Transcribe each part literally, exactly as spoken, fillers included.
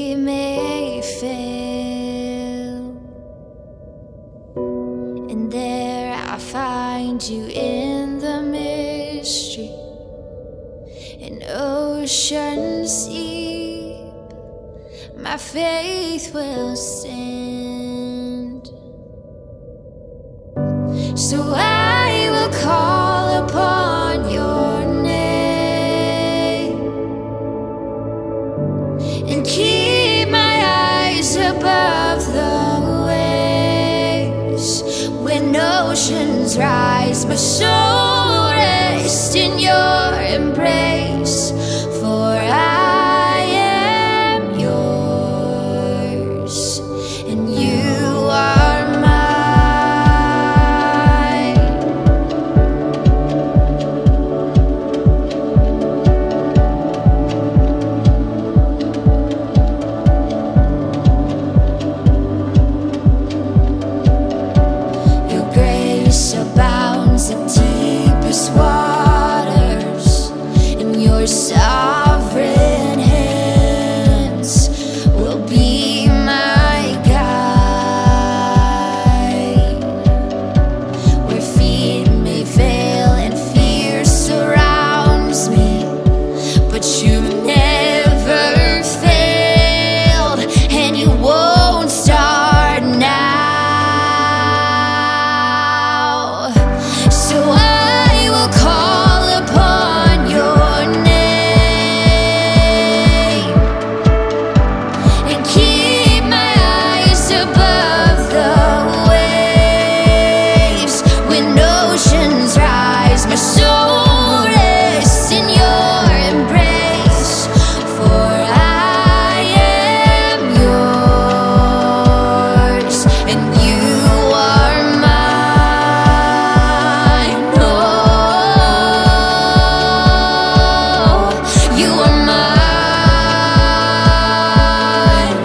we may fail. And there I find you in the mystery, in oceans deep, my faith will stand. So I will call upon your name and keep my eyes above the waves. When oceans rise, my soul rests in your embrace. For I am yours, and you are mine. Your grace abounds the deepest waters, and your sovereign hands will be my guide. Where feet may fail and fear surrounds me, but you've never failed, and you won't start now. So I will call upon your name and keep my eyes above the waves. When oceans rise, my soul rests in your embrace. For I am yours, and you are mine. Oh, you are mine.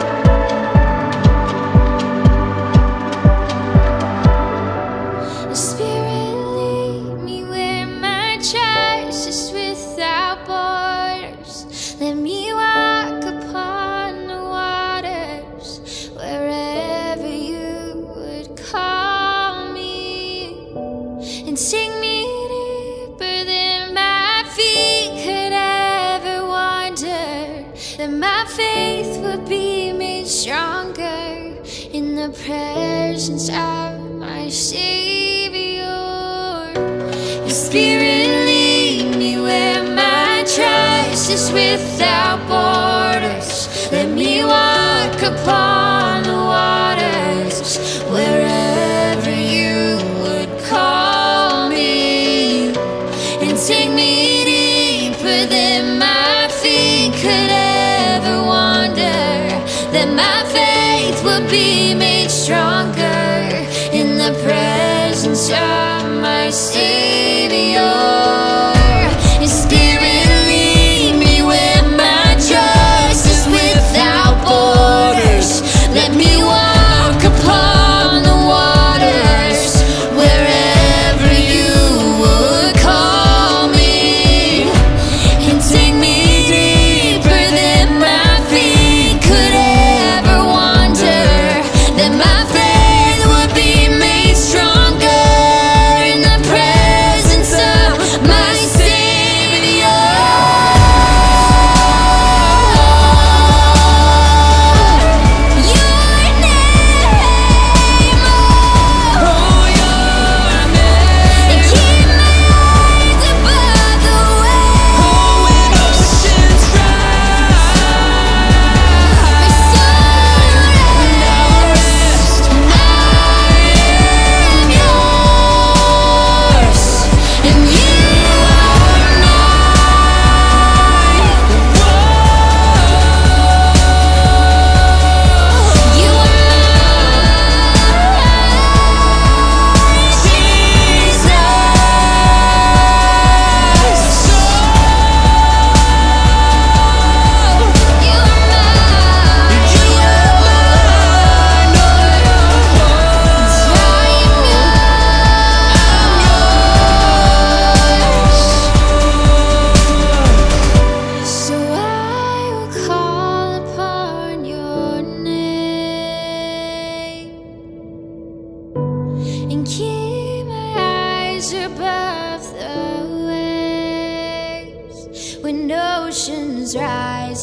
Spirit, lead me where my trust is without borders. Let me walk upon the waters wherever you would call me, and take me deeper than my feet could ever wander. That my faith would be made stronger in the presence of my Savior. Your Spirit, lead me where my trust is without borders. Let me walk upon the waters wherever you would call me, and take me deeper than my feet could ever wander. That my faith will be made stronger in the presence of my Savior. Your Spirit, lead me where my trust is without borders. Let me walk upon the waters wherever you would call me, and take me deeper than my feet could ever wander. That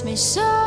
me so